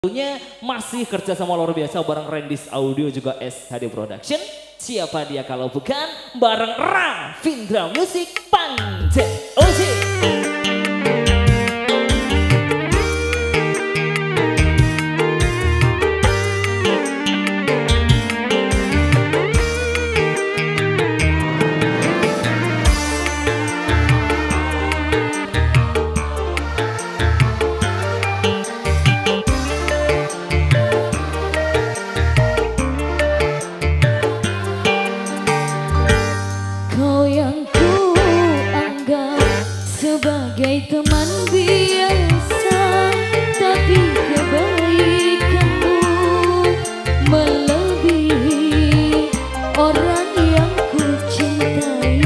Tentunya masih kerja sama luar biasa bareng Rendis Audio juga SHD Production. Siapa dia kalau bukan bareng Ravindra Music Panjen Oji. Sebagai teman biasa, tapi kebaikanmu melebihi orang yang ku cintai.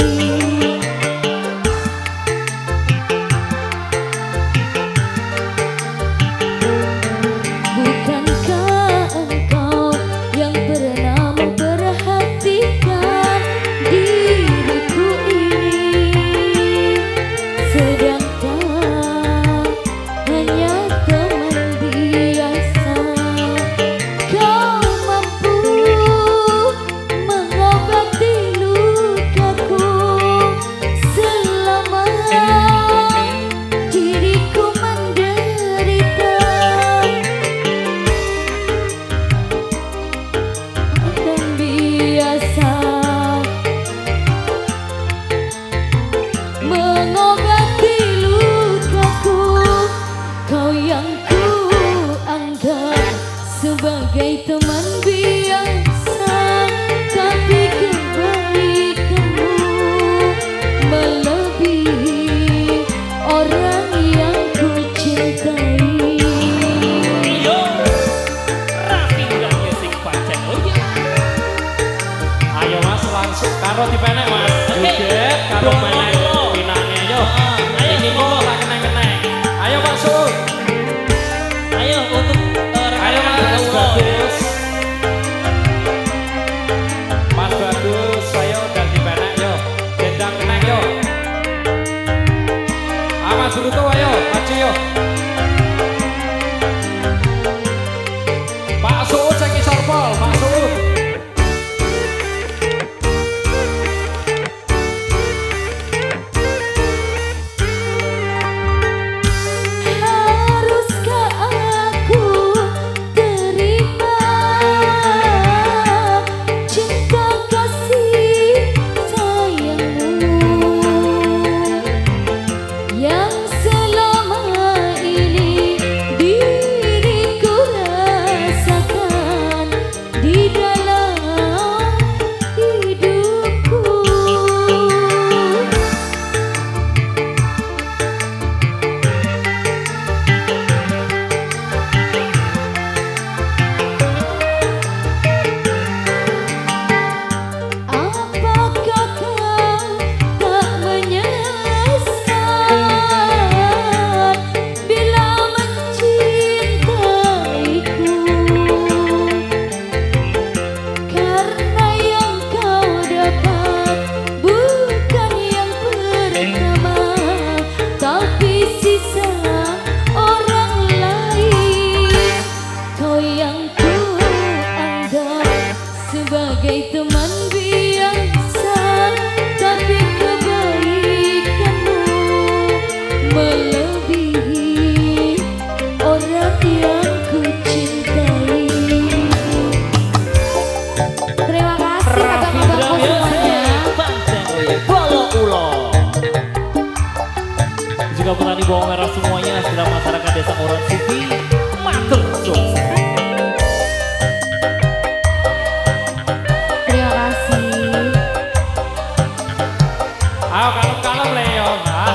Bukankah engkau yang pernah memperhatikan diriku ini? Sedangkan hanya teman biasa, kau mampu mengobati lukaku selama diriku menderita. Dan biasa mengobati lukaku, kau yang ku anggap sebagai teman biasa, tapi kebaikanmu melebihi orang yang ku cintai. Yo, Ravindra Music Panjen Oji. Ayo mas, langsung karo dipenek mas. Joget karo menek pinane yo. Ini kok tak keneng-keneng. Ayo masuk. Ayo untuk Ayo mas Bagus. Mas Bagus, ayo dan dipenek yo. Dendang keneng yo. Mas Bruto ayo, maju yo. Pak Suud sing isor pol, Pak Suud. Haruskah aku terima cinta kasih sayangmu yang selama ini diriku rasakan di dalam hidupku? Apakah kau tak menyesal bila mencintaiku? Karena yang kau dapat bukan yang pertama, tapi sisa orang lain. Kau yang ku anggap sebagai teman biasa, tapi kebaikanmu melebihi orang yang ku cintai. Terima kasih Ravindra abang-abangku semuanya. Music Panjen Oji. Bolo ulo. Juga petani bawang merah semuanya, segera masyarakat desa Oran City, matur sukses. Terima kasih. Ayo kalem-kalem le yo.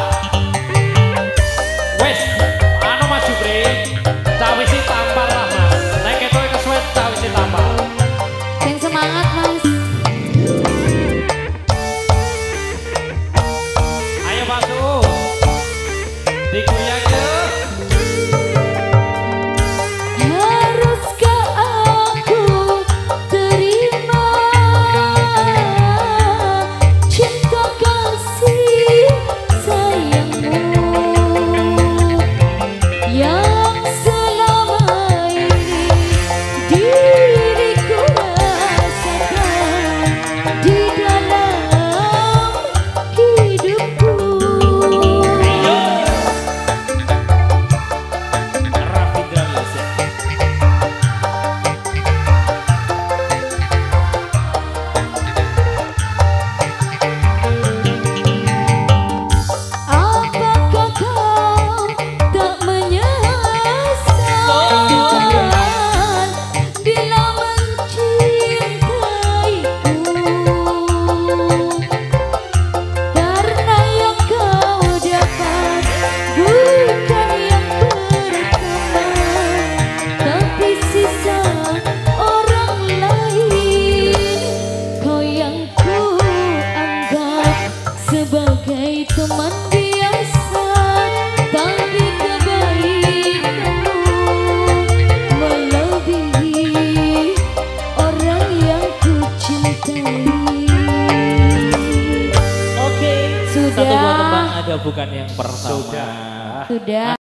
Wes, anu Mas Jupri, cawisi tampar lah Mas. Nek ketoke kesuwet cawisi tampar. Yang semangat mas. Ayo Pak Su. Dikuyak sebuah tembang ada bukan yang pertama. Sudah. Sudah.